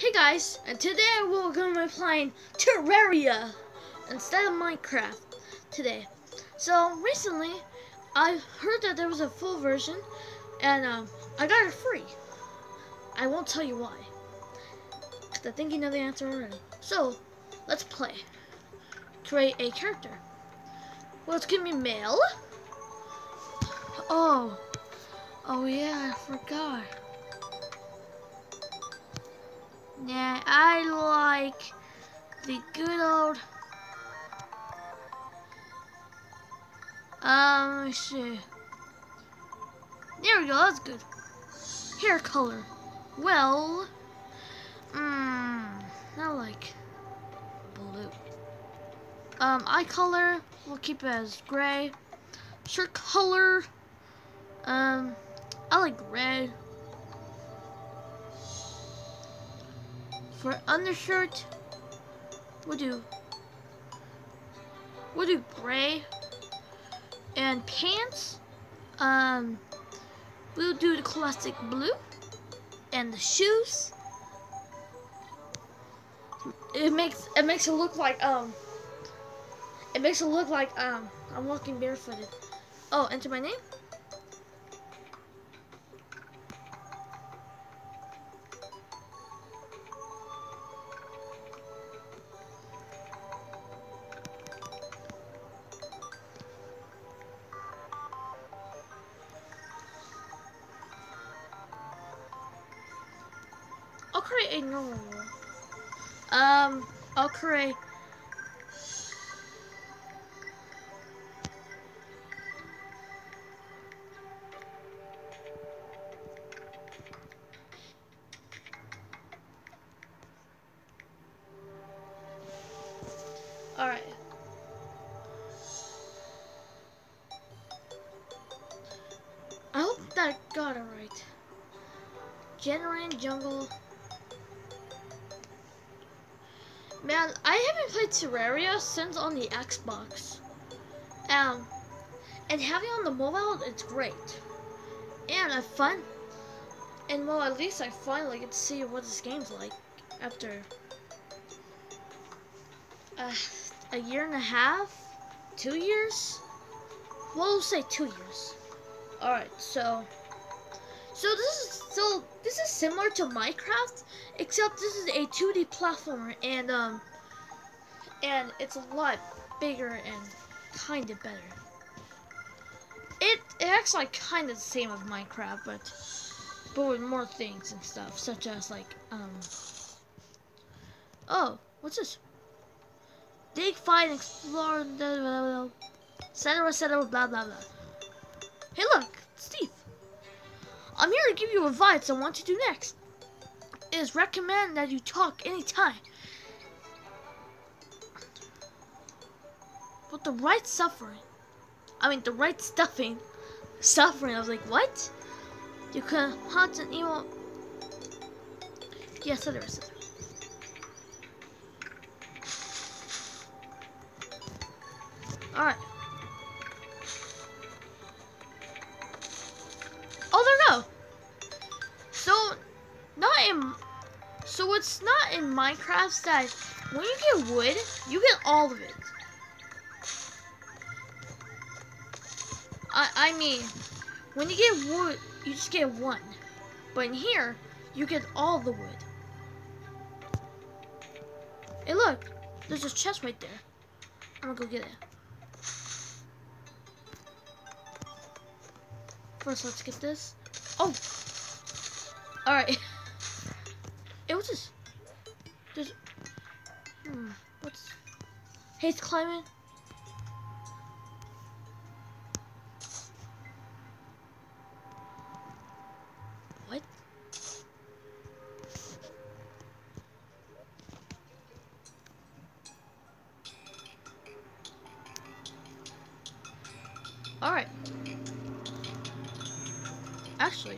Hey guys, and today we're going to be playing Terraria instead of Minecraft today. So recently, I heard that there was a full version, and I got it free. I won't tell you why, because I think you know the answer already. So, let's play. Create a character. Well, it's going to be male. Oh yeah, I forgot. Yeah, I like the good old, let me see. There we go, that's good. Hair color. Well, I like blue. Eye color, we'll keep it as gray. Shirt color, I like red. For undershirt, we'll do gray. And pants, we'll do the classic blue. And the shoes, it makes it look like I'm walking barefooted. Oh, enter my name. I'll create a normal role. I'll create. All right. I hope that I got it right. Generate jungle. Man, I haven't played Terraria since on the Xbox. And having it on the mobile, it's great. And I find, and well, at least I finally get to see what this game's like after a year and a half, 2 years. Well, we'll say 2 years. All right, so this is similar to Minecraft, except this is a 2D platformer, and it's a lot bigger and kind of better. It acts like kind of the same as Minecraft, but with more things and stuff, such as like oh, what's this? Dig, find, explore, etc., etc., blah blah blah. Hey, look, Steve. I'm here to give you advice on what to do next. It is recommended that you talk anytime. But the right suffering. I mean, the right stuffing. Suffering. I was like, what? You can hunt an evil. Yes, etc., etc. Alright. Oh, there we go. So it's not in Minecraft that when you get wood, you get all of it. I mean, when you get wood, you just get one. But in here, you get all the wood. Hey, look, there's a chest right there. I'm gonna go get it. First, let's get this. Oh! Alright. Hey, what's this? What's... Hey, it's climbing. What? Alright. Actually.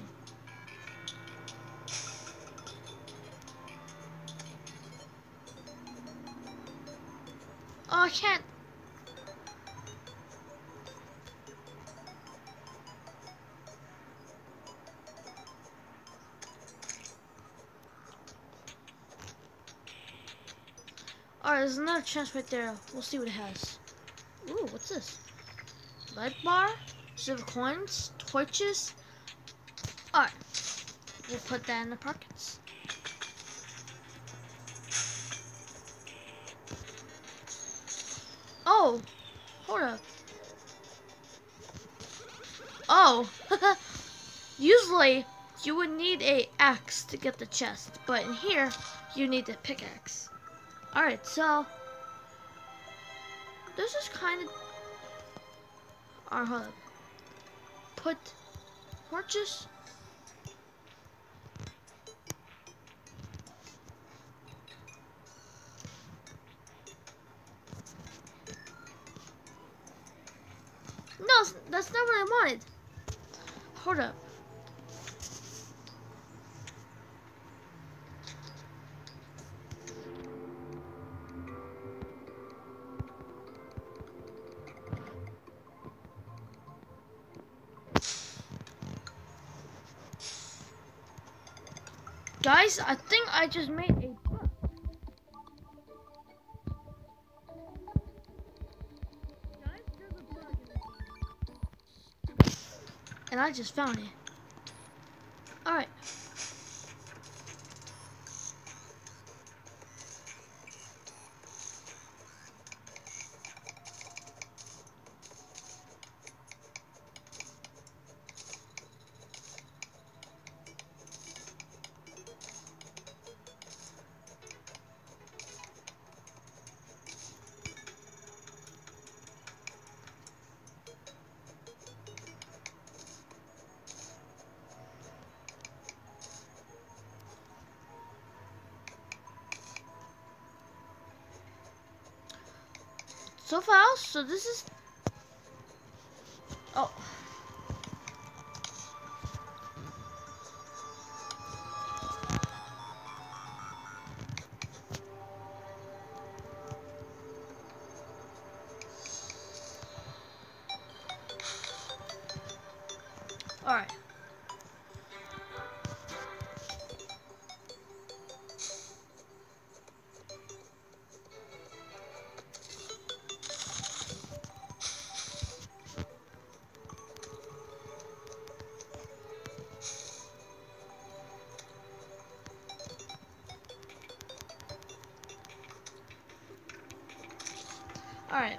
Oh, I can't. Alright, there's another chest right there. We'll see what it has. Ooh, what's this? Light bar, silver coins, torches. Alright, we'll put that in the pockets. Oh, hold up. Oh, usually you would need a axe to get the chest, but in here you need the pickaxe. Alright, so this is kind of. Alright, hold up. Put torches. No, that's not what I wanted. Hold up. Guys, I think I just made a bug. Guys, there's a bug in the game. And I just found it. Alright. So far, so this is. Oh. Alright. Alright.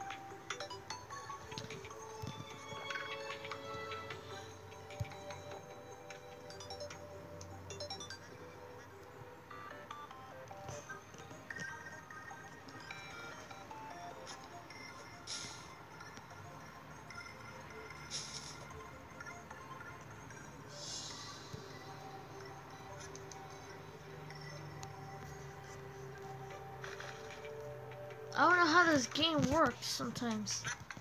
I don't know how this game works sometimes.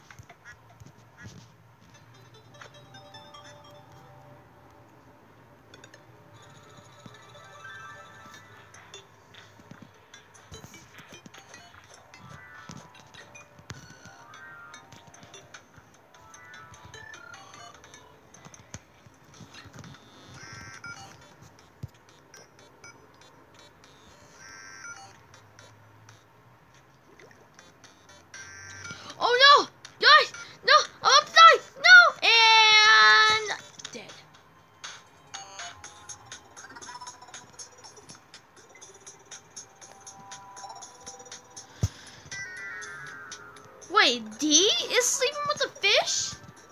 Oh no! Guys! No! I'm about to die! No! And dead. Wait, D is sleeping with a fish?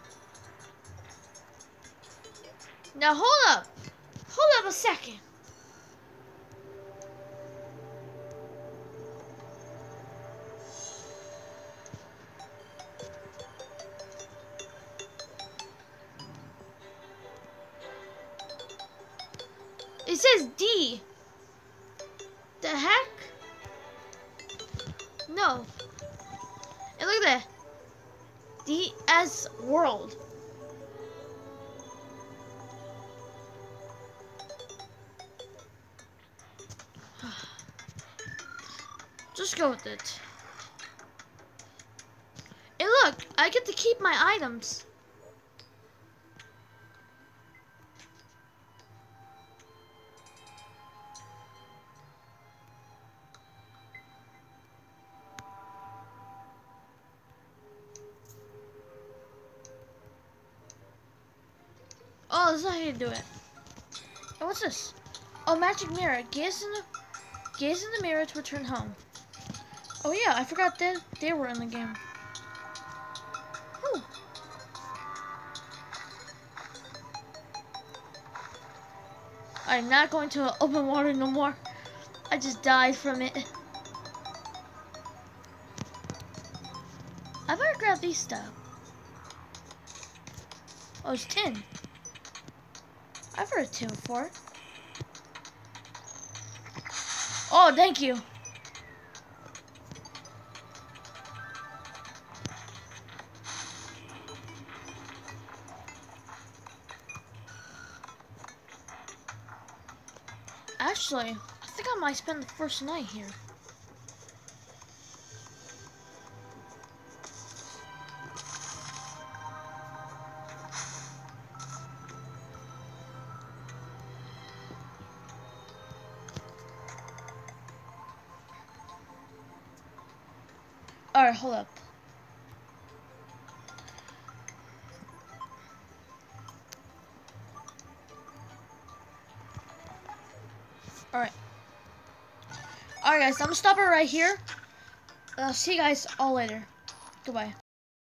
Now hold up. Hold up a second. It says D. The heck? No. And look at that. DS World. Just go with it. And look, I get to keep my items. this is how you do it. Oh, what's this? Oh, magic mirror. Gaze in the mirror to return home. Oh yeah, I forgot that they were in the game. Whew. I'm not going to open water no more. I just died from it. I better grab these stuff. Oh, it's tin. I've heard of tin before. Oh, thank you. Actually, I think I might spend the first night here. Alright, hold up. Alright. Alright guys, I'm gonna stop it right here. See you guys all later. Goodbye.